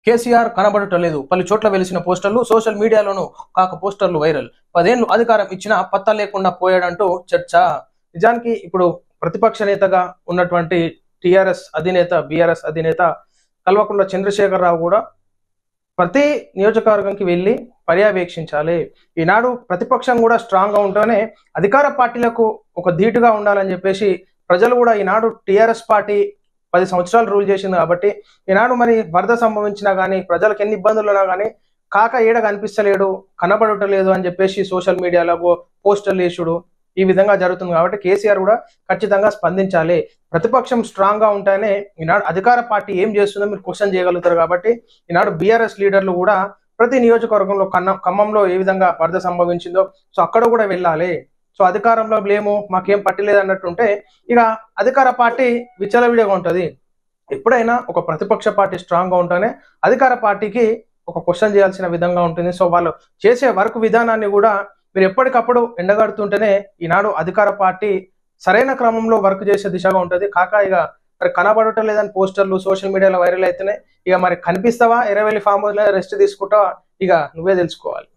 కేసీఆర్ కనబడటలేదు. పలు చోట్ల వెలిసిన పోస్టర్లు, సోషల్ మీడియాలోనూ కాక పోస్టర్లు వైరల్. 10 ఏళ్లు అధికారం ఇచ్చినా పత్తా లేకుండా పోయాడంటూ చర్చ. నిజానికి ఇప్పుడు ప్రతిపక్ష నేతగా ఉన్నటువంటి టీఆర్ఎస్ అధినేత, బీఆర్ఎస్ అధినేత కల్వకుంట్ల చంద్రశేఖరరావు కూడా ప్రతి నియోజకవర్గంకి వెళ్ళి పర్యవేక్షించాలి. ఈనాడు ప్రతిపక్షం కూడా స్ట్రాంగ్ గా ఉంటేనే అధికార పార్టీలకు ఒక ధీటుగా ఉండాలని చెప్పేసి ప్రజలు కూడా ఈనాడు టీఆర్ఎస్ పార్టీ 10 సంవత్సరాలు రూల్ చేసింది కాబట్టి ఈనాడు మరి వరద సంభవించినా కానీ ప్రజలకు ఎన్ని ఇబ్బందులు ఉన్నా కానీ కాక ఏడ కనిపిస్తలేడు, కనబడటలేదు అని చెప్పేసి సోషల్ మీడియాలో పోస్టర్లు వేసుడు ఈ విధంగా జరుగుతుంది. కాబట్టి కేసీఆర్ కూడా ఖచ్చితంగా స్పందించాలి. ప్రతిపక్షం స్ట్రాంగ్ గా ఉంటేనే ఈనాడు అధికార పార్టీ ఏం చేస్తుందో మీరు క్వశ్చన్ చేయగలుగుతారు. కాబట్టి ఈనాడు బీఆర్ఎస్ లీడర్లు కూడా ప్రతి నియోజకవర్గంలో ఖమ్మంలో ఏ విధంగా వరద సంభవించిందో సో అక్కడ కూడా వెళ్ళాలి. సో అధికారంలో బ్లేము మాకేం పట్టలేదు అన్నట్టుంటే ఇక అధికార పార్టీ విచ్చలవిడిగా ఉంటుంది. ఎప్పుడైనా ఒక ప్రతిపక్ష పార్టీ స్ట్రాంగ్ గా ఉంటేనే అధికార పార్టీకి ఒక క్వశ్చన్ చేయాల్సిన విధంగా ఉంటుంది. సో వాళ్ళు చేసే వర్క్ విధానాన్ని కూడా మీరు ఎప్పటికప్పుడు ఎండగడుతుంటేనే ఈనాడు అధికార పార్టీ సరైన క్రమంలో వర్క్ చేసే దిశగా ఉంటుంది. కాక ఇక మరి కనబడటం లేదని పోస్టర్లు సోషల్ మీడియాలో వైరల్ అయితేనే ఇక మరి కనిపిస్తావా, ఎరవెల్లి ఫామ్ హౌస్ రెస్ట్ తీసుకుంటావా, ఇక నువ్వే తెలుసుకోవాలి.